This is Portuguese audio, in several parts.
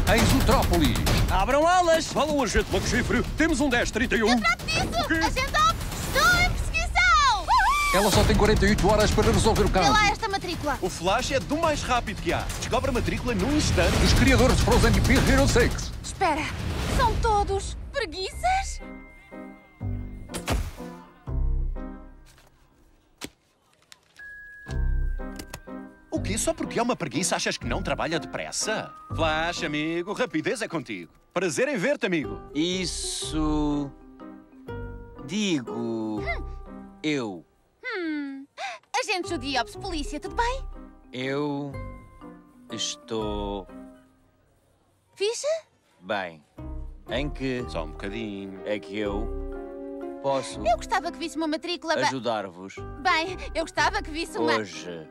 em Zootrópolis. Abram alas! Fala o agente Macochifre. Temos um 1031. Eu trato disso! Agente Ops, estou em perseguição! Ela só tem 48 horas para resolver o Vê caso. lá esta matrícula. O Flash é do mais rápido que há. Descobre a matrícula num instante. Os criadores de Frozen e Big Hero 6. Espera, são todos preguiças? O quê? Só porque é uma preguiça achas que não trabalha depressa? Flash, amigo, rapidez é contigo. Prazer em ver-te, amigo. Isso... Digo... Eu... Agente Judy Ops, polícia, tudo bem? Eu... Estou... Ficha? bem. Em que Só um bocadinho. é que eu posso Eu gostava que visse uma matrícula... ajudar-vos Bem, eu gostava que visse uma... hoje?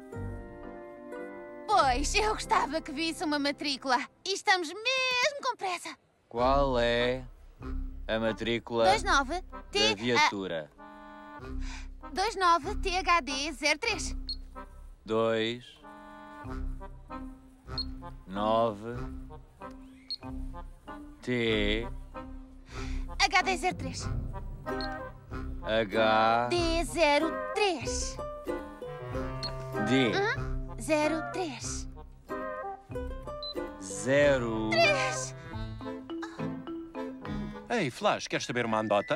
Pois, eu gostava que visse uma matrícula. E estamos mesmo com pressa. Qual é a matrícula 29 da viatura? 29 THD 03. 2 9 T HD 03. H D03. D 03. 0 Ei, Flash, queres saber uma andota?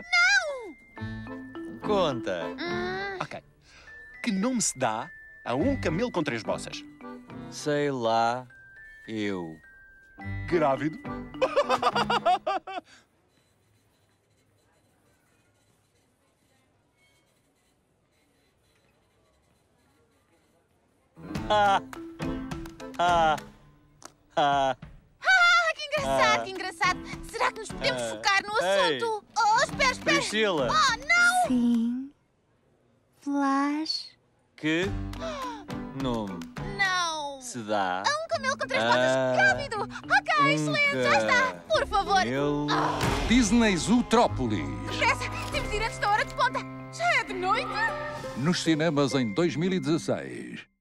Conta. Ok. Que nome se dá a um camelo com 3 bossas? Sei lá eu. Grávido. Que engraçado, que engraçado. Será que nos podemos focar no Ei. assunto? Oh, espera, espera. Priscila, Oh, não! Sim. Flash. que nome Não! se dá A um camelo com 3 botas grávido! Ok, excelente, já está! Por favor! camelo Disney Zootrópolis. Pressa! Temos de ir antes da hora de ponta! Já é de noite? Nos cinemas em 2016.